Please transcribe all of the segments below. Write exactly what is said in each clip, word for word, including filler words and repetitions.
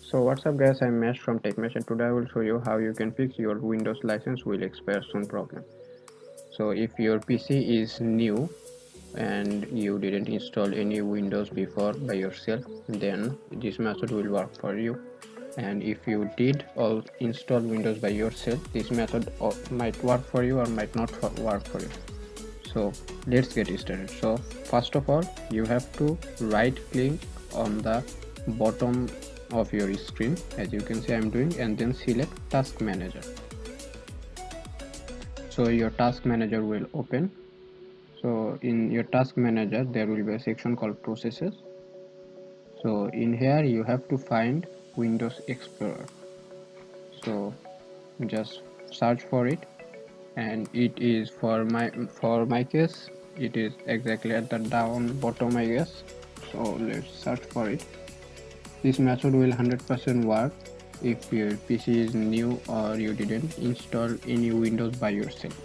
So what's up guys, I'm Mesh from TechMesh and today I will show you how you can fix your Windows license will expire soon problem. So if your P C is new and you didn't install any Windows before by yourself, then this method will work for you. And if you did all install Windows by yourself, this method might work for you or might not work for you. So let's get started. So first of all, you have to right click on the bottom of your screen, as you can see I'm doing, and then select task manager. So your task manager will open. So in your task manager there will be a section called processes. So in here you have to find Windows Explorer. So just search for it, and it is for my for my case it is exactly at the down bottom, I guess. So let's search for it. This method will one hundred percent work if your P C is new or you didn't install any Windows by yourself.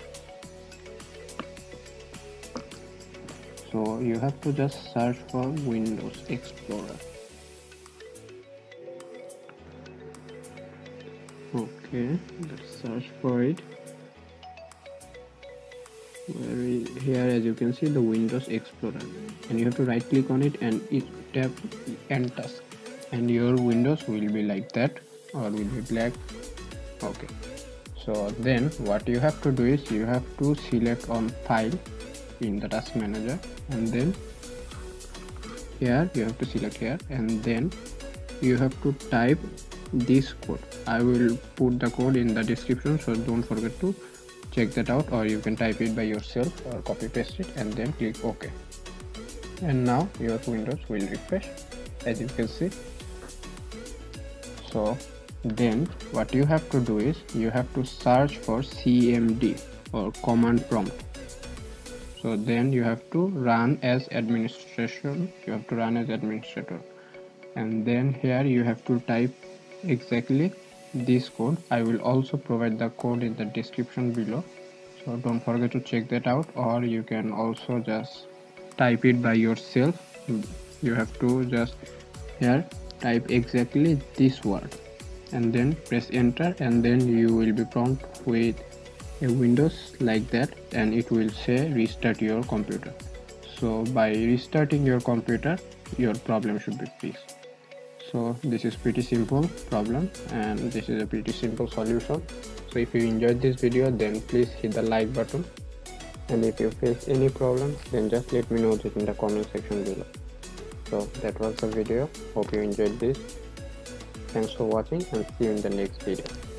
So you have to just search for Windows Explorer. Okay, let's search for it. Where is, here as you can see the Windows Explorer, and you have to right click on it and it tap end task, and your Windows will be like that or will be black. Okay, so then what you have to do is you have to select on file in the task manager, and then here you have to select here, and then you have to type this code. I will put the code in the description, so don't forget to check that out, or you can type it by yourself or copy paste it and then click OK. And now your Windows will refresh, as you can see. So then what you have to do is you have to search for C M D or command prompt. So then you have to run as administration, you have to run as administrator, and then here you have to type exactly this code. I will also provide the code in the description below, so don't forget to check that out, or you can also just type it by yourself. You have to just here type exactly this word and then press enter, and then you will be prompted with a Windows like that, and it will say restart your computer. So by restarting your computer your problem should be fixed. So this is pretty simple problem, and this is a pretty simple solution. So if you enjoyed this video, then please hit the like button, and if you face any problems, then just let me know it in the comment section below. So that was the video. Hope you enjoyed this. Thanks for watching and see you in the next video.